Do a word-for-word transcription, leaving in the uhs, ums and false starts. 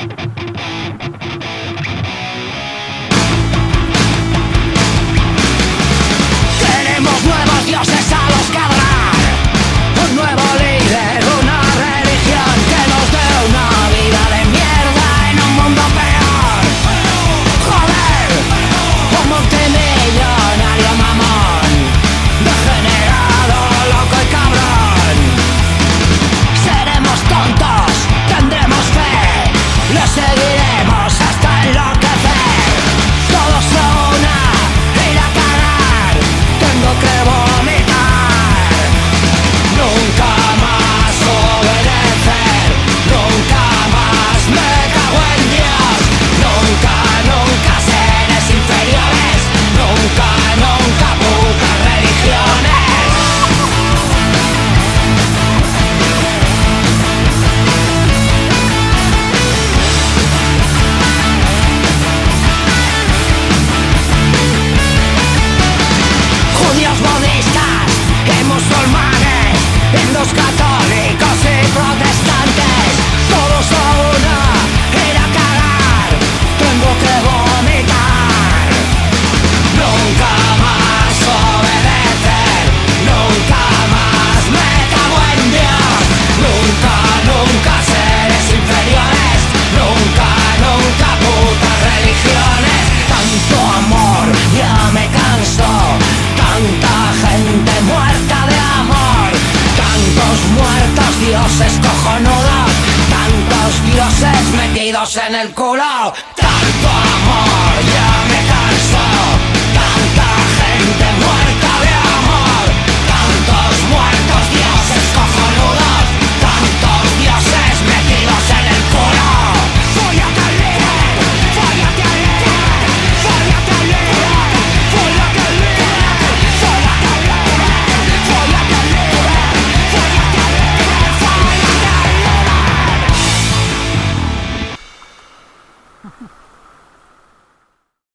Queremos nuevos dioses a los que adorar, un nuevo líder, una religión que nos dé una vida de mierda en un mundo peor. Joder, un multimillonario mamón, degenerado, loco y cabrón. Seremos tontos, tendremos fe, le seguiremos hasta enloquecer. Todos a una, ir a cagar, tengo que vomitar. Nunca más obedecer, nunca más me cago en Dios. Nunca, nunca seres inferiores, nunca, nunca putas religiones. Judíos, budistas y musulmanes, hindús, católicos y protestantes, todos a una, ir a cagar, tengo que vomitar. Nunca más obedecer, nunca más me cago en Dios. Nunca, nunca seres inferiores, nunca, nunca putas religiones. Tanto amor, ya me canso, tanta gente muerta de amor, tantos muertos dioses cojonudos, tantos dioses metidos en el culo, tanto amor, ya me